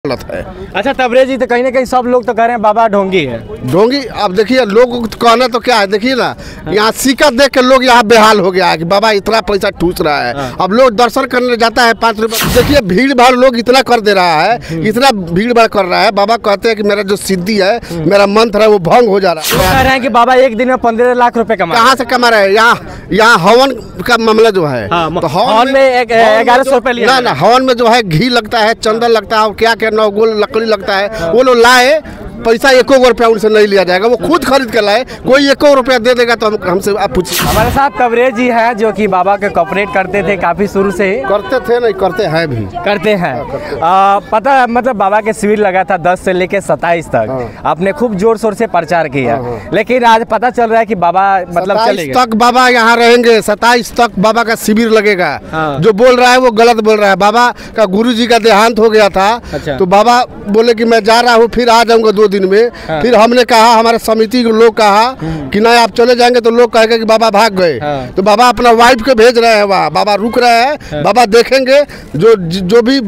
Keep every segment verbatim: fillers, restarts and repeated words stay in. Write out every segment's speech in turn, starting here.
गलत है। अच्छा तबरेज जी, तो कहीं ना कहीं सब लोग तो कह रहे हैं बाबा ढोंगी है। ढोंगी, अब देखिए लोग कहना तो क्या है, देखिए ना यहाँ सिक्का देख के लोग यहाँ बेहाल हो गया है कि बाबा इतना पैसा ठूस रहा है। अब लोग दर्शन करने जाता है पाँच रुपये, देखिए भीड़ भाड़ लोग इतना कर दे रहा है, इतना भीड़ भाड़ कर रहा है। बाबा कहते हैं कि मेरा जो सिद्धि है, मेरा मंत्र है वो भंग हो जा रहा है। कह रहे हैं कि बाबा एक दिन में पंद्रह लाख रुपए कमा कहाँ से कमा रहे हैं? यहाँ यहाँ हवन का मामला जो है, तो हवन में ग्यारह सौ रुपए लिया ना ना हवन में जो है घी लगता है, चंदन लगता है और क्या क्या नौ गोल लकड़ी लगता है। वो लोग लाए, पैसा एको रुपया उनसे नहीं लिया जाएगा, वो खुद खरीद के लाए। कोई एको रुपया दे देगा तो हम हमसे आप पूछिए। हमारे साथ कवरेज जी है जो कि बाबा के कॉपरेट करते थे काफी शुरू से ही। करते थे नहीं, करते हैं भी, करते हैं। आ, पता मतलब बाबा के शिविर लगा था दस से लेके सत्ताईस तक। हाँ। आपने खूब जोर शोर से प्रचार किया। हाँ। लेकिन आज पता चल रहा है कि बाबा मतलब चलेगा तक बाबा यहाँ रहेंगे, सत्ताईस तक बाबा का शिविर लगेगा। हाँ। जो बोल रहा है वो गलत बोल रहा है। बाबा का गुरु जी का देहांत हो गया था। अच्छा। तो बाबा बोले कि मैं जा रहा हूँ, फिर आ जाऊंगा दो दिन में। हाँ। फिर हमने कहा, हमारे समिति के लोग कहा कि नहीं आप चले जाएंगे, तो लोग कहेंगे कि बाबा भाग गए। हाँ। तो बाबा अपना वाइफ के भेज रहे हैं वहाँ, बाबा रुक रहे हैं। हाँ। बाबा देखेंगे जो जो भी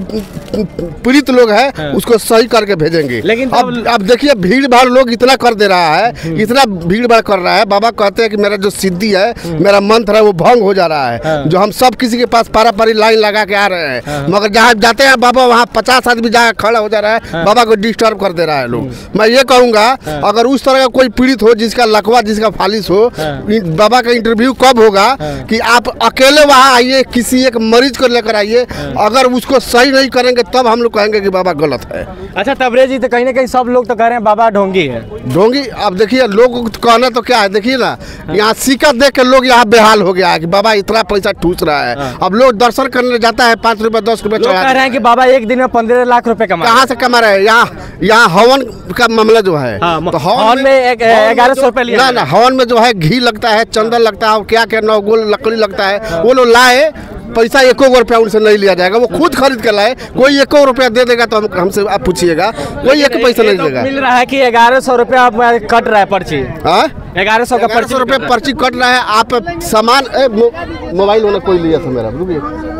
पीड़ित लोग हैं। हाँ। उसको सही करके भेजेंगे। लेकिन अब अब देखिए भीड़ भाड़ लोग इतना कर दे रहा है, इतना भीड़ भाड़ कर रहा है। बाबा कहते हैं कि मेरा जो सिद्धि है, मेरा मंत्र है वो भंग हो जा रहा है। हाँ। जो हम सब किसी के पास पारा पारी लाइन लगा के आ रहे हैं। हाँ। मगर जहाँ जाते हैं बाबा वहाँ पचास आदमी जाकर खड़ा हो जा रहा है। हाँ। बाबा को डिस्टर्ब कर दे रहा है लोग। मैं ये कहूँगा, हाँ। अगर उस तरह का कोई पीड़ित हो जिसका लकवा जिसका फालिश हो। हाँ। बाबा का इंटरव्यू कब होगा? हाँ। कि आप अकेले वहाँ आइए, किसी एक मरीज को लेकर आइए। हाँ। अगर उसको सही नहीं करेंगे तब हम लोग कहेंगे कि बाबा गलत है। अच्छा तबरेज जी, तो कहीं ना कहीं सब लोग तो कह रहे हैं बाबा ढोंगी है। ढोंगी, अब देखिए लोग कहना तो क्या है, देखिए ना यहाँ सिक्का देख के लोग यहाँ बेहाल हो गया है कि बाबा इतना पैसा ठूस रहा है। हाँ। अब लोग दर्शन करने जाता है पाँच रुपये दस रुपये कह रहे हैं कि बाबा एक दिन में पंद्रह लाख रुपए कमा। कहाँ से कमा रहे हैं? यहाँ यहाँ हवन का मामला जो है। हाँ। तो हवन में ग्यारह सौ रुपए लिया ना ना हवन में जो है घी लगता है, चंदन लगता है और क्या क्या नौ गोल लकड़ी लगता है। वो लोग लाए, पैसा एको रुपया उनसे नहीं लिया जाएगा, वो खुद खरीद के लाए। कोई एको रुपया दे देगा तो हम हमसे आप पूछिएगा, कोई एक पैसा नहीं देगा। मिल रहा है कि ग्यारह सौ रुपया कट रहा है पर्ची। हाँ, ग्यारह सौ का पर्ची रुपये पर्ची कट रहा है। आप सामान मोबाइल होना कोई लिया था मेरा, रुकिए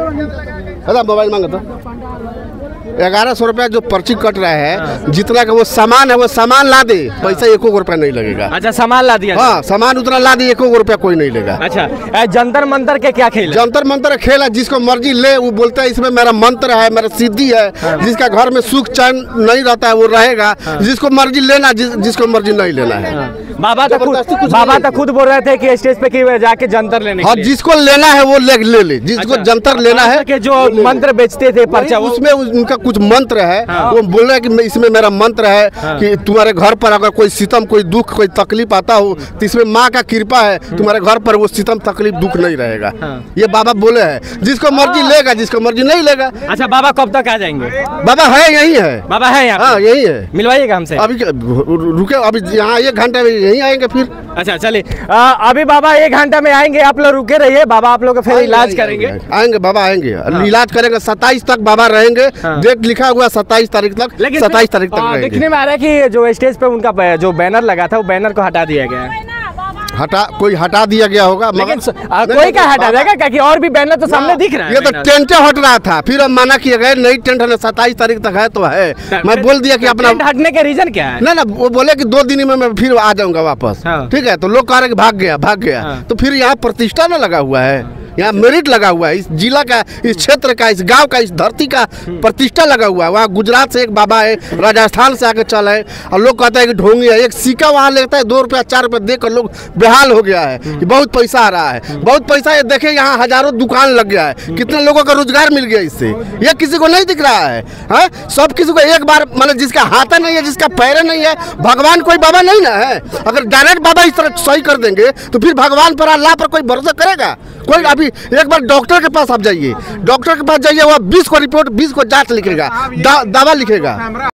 मोबाइल मांगा था। ग्यारह सौ रुपया जो पर्ची कट रहा है। हाँ। जितना का वो सामान है वो सामान ला दे, पैसा एको रुपया नहीं लगेगा। अच्छा सामान ला दिया? हाँ सामान उतना ला दिए, एको रुपया कोई नहीं लेगा। अच्छा जंतर मंतर के क्या खेल? जंतर मंतर खेल है, जिसको मर्जी ले वो बोलता है इसमें मेरा मंत्र है, मेरा सिद्धि है। हाँ। जिसका घर में सुख चैन नहीं रहता है वो रहेगा। हाँ। जिसको मर्जी लेना, जिस, जिसको मर्जी नहीं लेना है। हाँ। बाबा तो खुद बाबा तो खुद बोल रहे थे कि स्टेज पे कि जाके जंतर लेने। हाँ जिसको लेना है वो ले ले ले जिसको जंतर लेना है। कि जो मंत्र बेचते थे पर्चा, उसमें उनका कुछ मंत्र है। हाँ। वो बोल रहे हैं कि इसमें मेरा मंत्र है। हाँ। कि तुम्हारे घर पर अगर कोई सितम, कोई दुख, कोई तकलीफ आता हो तो इसमें माँ का कृपा है, तुम्हारे घर पर वो सितम तकलीफ दुख नहीं रहेगा। हाँ। ये बाबा बोले हैं। जिसको मर्जी लेगा, जिसको मर्जी नहीं लेगा। अच्छा बाबा कब तक आ जाएंगे? बाबा है यही है। बाबा है यहाँ? हाँ यही है। मिलवाइएगा हमसे। अभी रुके, अभी यहाँ एक घंटे में यहीं आएंगे फिर। अच्छा चलिए, अभी बाबा एक घंटा में आएंगे, आप लोग रुके रहिए। बाबा आप लोग फिर इलाज करेंगे। आएंगे बाबा आएंगे। हाँ। इलाज करेंगे। सत्ताईस तक बाबा रहेंगे। हाँ। डेट लिखा हुआ सत्ताईस तारीख तक। लेकिन सत्ताईस तारीख तक देखने में आ रहा है कि जो स्टेज पे उनका जो बैनर लगा था वो बैनर को हटा दिया गया है। हटा कोई हटा दिया गया होगा, मगर कोई क्या हटा देगा? क्या कि और भी बैनर तो सामने दिख रहा है। ये तो टेंट हट रहा था, फिर अब मना किया गया नई टेंट है, सत्ताईस तारीख तक है तो है। मैं बोल दिया कि अपना हटने के रीजन क्या है? ना ना वो बोले कि दो दिन में मैं फिर आ जाऊंगा वापस। हाँ। ठीक है, तो लोग कह रहे कि भाग गया भाग गया। हाँ। तो फिर यहाँ प्रतिष्ठा ना लगा हुआ है, यहाँ मेरिट लगा हुआ है। इस जिला का, इस क्षेत्र का, इस गांव का, इस धरती का प्रतिष्ठा लगा हुआ है। वहाँ गुजरात से एक बाबा है, राजस्थान से आके चला है और लोग कहते हैं कि ढोंगी है। एक सिक्का वहाँ लेता है दो रुपया चार रुपया देकर लोग बेहाल हो गया है कि बहुत पैसा आ रहा है, बहुत पैसा। ये देखे यहाँ हजारों दुकान लग गया है, कितने लोगों का रोजगार मिल गया इससे, ये किसी को नहीं दिख रहा है। हाँ? सब किसी को एक बार, मतलब जिसका हाथ नहीं है, जिसका पैर नहीं है, भगवान कोई बाबा नहीं ना है। अगर डायरेक्ट बाबा इस तरह सही कर देंगे तो फिर भगवान पर, अल्लाह पर कोई भरोसा करेगा कोई? अभी एक बार डॉक्टर के पास आप जाइए, डॉक्टर के पास जाइए, वह बीस को रिपोर्ट, बीस को जांच लिखेगा, दावा लिखेगा।